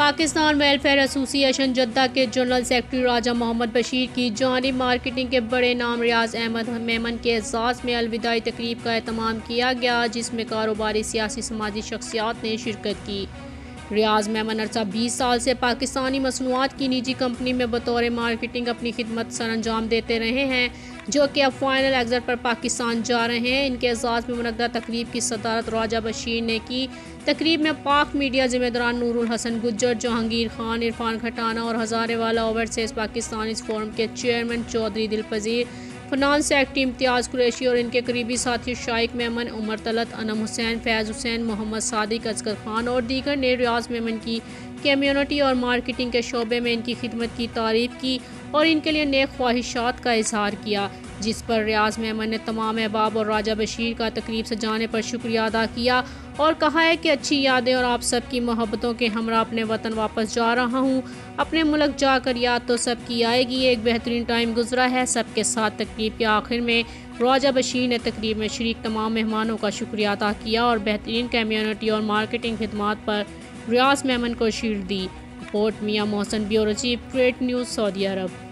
Pakistan welfare association Jeddah के general secretary Raja Mohammad Bashir की जानिब मार्केटिंग के बड़े नाम रियाज अहमद मेमन के एजाज़ में अलविदाई तकरीब का एहतमाम किया गया, जिसमें कारोबारी, सियासी, समाजी शख्सियात ने शिरकत की। रियाज मेमन अरसा 20 साल से पाकिस्तानी मसनूआत की निजी कंपनी में बतौर मार्केटिंग अपनी खिदमत सर अंजाम देते रहे हैं, जो कि अब फाइनल एग्जिट पर पाकिस्तान जा रहे हैं। इनके एजाज़ में मुनक्कदा तकरीब की सदारत राजा बशीर ने की। तकरीब में पाक मीडिया ज़िम्मेदारान नूरुल हसन गुज्जर, जहांगीर खान, इरफान खटाना और हज़ारेवाला ओवरसीज़ पाकिस्तानी फोरम के chairman Chaudhry Dilpazir, finance secretary Imtiaz Qureshi और इनके करीबी साथी शाइक मेमन, उमर तलत, अनम हुसैन, फैज़ हुसैन, मोहम्मद सादिक, असगर खान और दीगर ने रियाज मेमन की कम्युनिटी और मार्केटिंग के शोबे में इनकी खिदमत की तारीफ़ की और इनके लिए नेक ख्वाहिशात का इजहार किया, जिस पर रियाज मेमन ने तमाम अहबाब और राजा बशीर का तकरीब से जाने पर शुक्रिया अदा किया और कहा है कि अच्छी यादें और आप सबकी मोहब्बतों के हमरा अपने वतन वापस जा रहा हूँ। अपने मुल्क जाकर याद तो सबकी आएगी। एक बेहतरीन टाइम गुजरा है सबके साथ। तकरीब के आखिर में राजा बशीर ने तकरीब में शरीक तमाम मेहमानों का शुक्रिया अदा किया और बेहतरीन कम्युनिटी और मार्केटिंग खिदमात पर रियाज मेमन को शील्ड दी। Report Mian Mohsin, bureau chief, Create News, Saudi अरब।